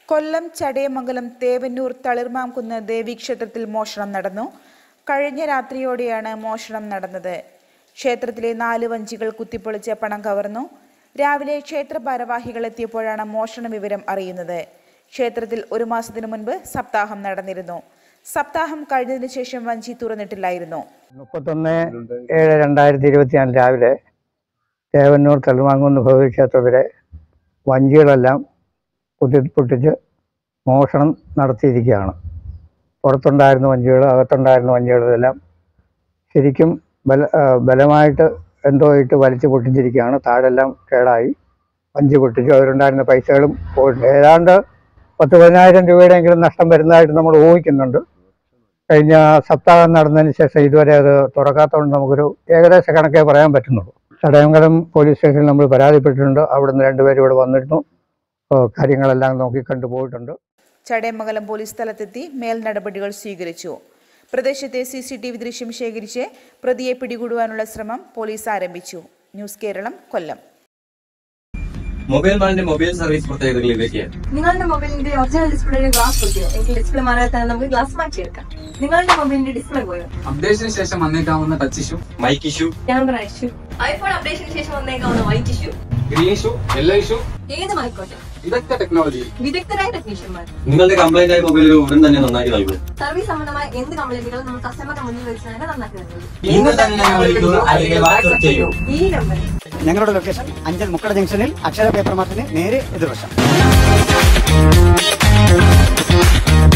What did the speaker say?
കൊല്ലം ചടയമംഗലം തേവന്നൂർ തളിർമാംകുന്ന് ദേവീക്ഷേത്രത്തിൽ മോഷണം നടന്നു. കഴിഞ്ഞ രാത്രിയോടെയാണ് മോഷണം നടന്നത്. ക്ഷേത്രത്തിലെ 4 വഞ്ചികൾ കുത്തിപ്പൊളിച്ച് പണം കവർന്നു. രാവിലെ ക്ഷേത്ര ഭാരവാഹികൾ എത്തിയപ്പോഴാണ് മോഷണ വിവരം അറിയുന്നത്. ക്ഷേത്രത്തിൽ 1 മാസത്തിനു മുൻപ് സപ്താഹം നടന്നിരുന്നു. സപ്താഹം കഴിഞ്ഞതിനു ശേഷം വഞ്ചി തുറന്നിട്ടില്ലായിരുന്നു. 31/7/2024 രാവിലെ തേവന്നൂർ തളിർമാംകുന്ന് ഭഗവതി ക്ഷേത്രത്തിലെ വഞ്ചികളെല്ലാം കുത്തിപ്പൊട്ടിച്ച് മോഷണം നടത്തിയിരിക്കുകയാണ്. പുറത്തുണ്ടായിരുന്ന വഞ്ചികൾ, അകത്തുണ്ടായിരുന്ന വഞ്ചികളെല്ലാം ശരിക്കും ബലമായിട്ട് എന്തോ ഇട്ട് വലിച്ചു പൊട്ടിച്ചിരിക്കുകയാണ്. താഴെല്ലാം കേടായി വഞ്ചി പൊട്ടിച്ചു. അതിലുണ്ടായിരുന്ന പൈസകളും പോയിട്ടുണ്ട്. ഏതാണ്ട് 10-15,000 രൂപയുടെയെങ്കിലും നഷ്ടം വരുന്നതായിട്ട് നമ്മൾ ഊഹിക്കുന്നുണ്ട്. കഴിഞ്ഞ സപ്താഹം നടന്നതിന് ശേഷം ഇതുവരെ അത് തുറക്കാത്തതുകൊണ്ട് നമുക്കൊരു ഏകദേശ കണക്കേ പറയാൻ പറ്റുന്നുള്ളൂ. ചടയമംഗലം പോലീസ് സ്റ്റേഷനിൽ നമ്മൾ പരാതിപ്പെട്ടിട്ടുണ്ട്. അവിടുന്ന് 2 പേര് ഇവിടെ വന്നിരുന്നു. കാര്യങ്ങളെല്ലാം നോക്കി കണ്ടുപോയിട്ടുണ്ട്. ചടയമംഗലം പോലീസ് സ്ഥലത്തെത്തി മേൽ നടപടികൾ സ്വീകരിച്ചു. പ്രദേശത്തെ CCTV ദൃശ്യം ശേഖരിച്ച് പ്രതിയെ പിടികൂടുവാനുള്ള ശ്രമം പോലീസ് ആരംഭിച്ചു. ന്യൂസ് കേരളം, കൊല്ലം. മൊബൈൽ മാനിന്റെ മൊബൈൽ സർവീസ് പ്രത്യേകതകൾ ഇവയൊക്കെയാണ്. നിങ്ങളുടെ മൊബൈലിന്റെ ഒറിജിനൽ ഡിസ്പ്ലേയുടെ ഗ്ലാസ് പൊട്ടിയോ? എങ്കിൽ ഡിസ്പ്ലേ മാറാതെ തന്നെ നമുക്ക് ഗ്ലാസ് മാറ്റിയെടുക്കാം. നിങ്ങളുടെ മൊബൈലിന്റെ ഡിസ്പ്ലേ പോയോ? അപ്ഡേഷന് ശേഷം വന്നേക്കാവുന്ന touch issue, mic issue, camera issue, iPhone അപ്ഡേഷന് ശേഷം വന്നേക്കാവുന്ന white issue, green issue, yellow issue, ഏതുമായിക്കോട്ടെ ഇതൊക്കെ ടെക്നോളജി വിദഗ്ധരായ ടെക്നീഷ്യന്മാർ നിങ്ങളുടെ കംപ്ലൈന്റ് ആയ മൊബൈലുകൾ ഉടൻ തന്നെ നന്നാക്കി നൽകും. സർവീസ് സംബന്ധമായ എന്ത് കംപ്ലൈന്റുകളും നമ്മൾ കസ്റ്റമറുടെ മുന്നിൽ വെച്ച് തന്നെ നന്നാക്കി നൽകും. ഇന്ന് തന്നെ വിളിക്കൂ, അല്ലെങ്കിൽ വാട്സ്ആപ്പ് ചെയ്യൂ. ഈ നമ്പറിൽ ഞങ്ങളുടെ ലൊക്കേഷൻ അഞ്ചൽ മുക്കട ജംഗ്ഷനിൽ അക്ഷര പേപ്പർ മാർട്ടിന് നേരെ എതിർവശം.